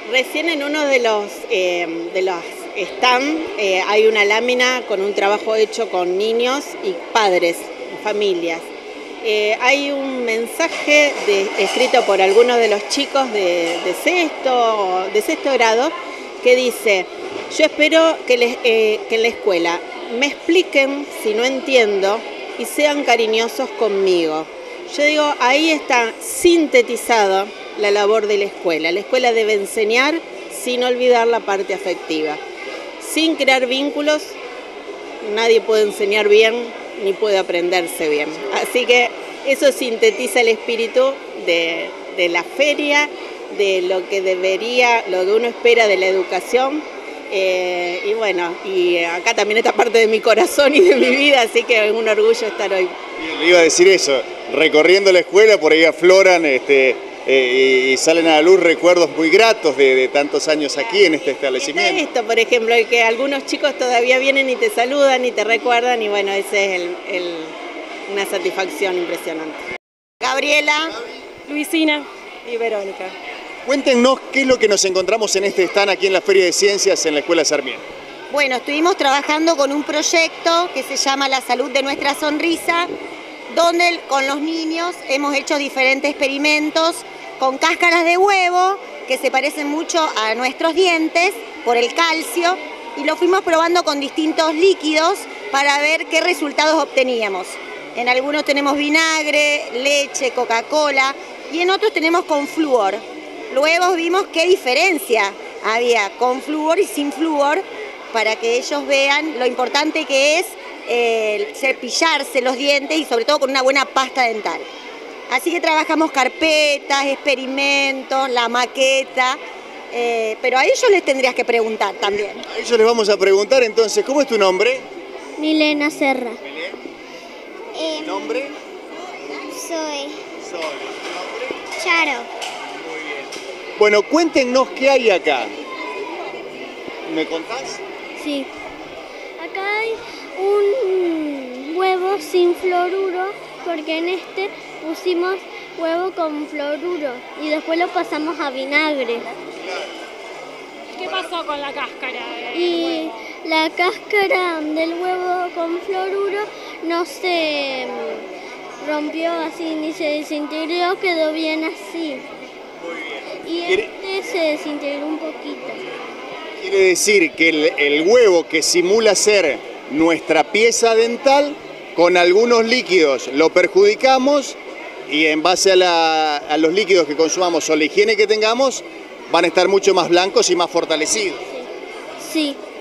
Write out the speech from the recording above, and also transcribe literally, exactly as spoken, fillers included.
Recién en uno de los, eh, de los stands eh, hay una lámina con un trabajo hecho con niños y padres, familias. Eh, hay un mensaje de, escrito por algunos de los chicos de, de, sexto, de sexto grado que dice: yo espero que, les, eh, que en la escuela me expliquen si no entiendo y sean cariñosos conmigo. Yo digo, ahí está sintetizada la labor de la escuela. La escuela debe enseñar sin olvidar la parte afectiva. Sin crear vínculos, nadie puede enseñar bien ni puede aprenderse bien. Así que eso sintetiza el espíritu de, de la feria, de lo que debería, lo que uno espera de la educación. Eh, y bueno, y acá también está parte de mi corazón y de mi vida, así que es un orgullo estar hoy. Le iba a decir eso, recorriendo la escuela, por ahí afloran este, eh, y salen a la luz recuerdos muy gratos de, de tantos años aquí en este establecimiento. Está esto, por ejemplo, el que algunos chicos todavía vienen y te saludan y te recuerdan, y bueno, esa es el, el, una satisfacción impresionante. Gabriela, Luisina y Verónica. Cuéntenos qué es lo que nos encontramos en este stand aquí en la Feria de Ciencias en la Escuela Sarmiento. Bueno, estuvimos trabajando con un proyecto que se llama La Salud de Nuestra Sonrisa, donde con los niños hemos hecho diferentes experimentos con cáscaras de huevo que se parecen mucho a nuestros dientes por el calcio, y lo fuimos probando con distintos líquidos para ver qué resultados obteníamos. En algunos tenemos vinagre, leche, Coca-Cola, y en otros tenemos con flúor. Luego vimos qué diferencia había con flúor y sin flúor, para que ellos vean lo importante que es eh, cepillarse los dientes y sobre todo con una buena pasta dental. Así que trabajamos carpetas, experimentos, la maqueta, eh, pero a ellos les tendrías que preguntar también. A ellos les vamos a preguntar entonces, ¿cómo es tu nombre? Milena Serra. Milena. Eh, ¿Nombre? Soy Sol. ¿Nombre? Charo. Muy bien. Bueno, cuéntenos qué hay acá. ¿Me contás? Sí. Acá hay un huevo sin fluoruro, porque en este pusimos huevo con fluoruro y después lo pasamos a vinagre. ¿Qué pasó con la cáscara? Y la cáscara del huevo con fluoruro no se rompió así ni se desintegró, quedó bien así. Muy bien. Y este se desintegró un poquito. Quiere decir que el, el huevo que simula ser nuestra pieza dental, con algunos líquidos lo perjudicamos, y en base a, la, a los líquidos que consumamos o la higiene que tengamos, van a estar mucho más blancos y más fortalecidos. Sí. Sí.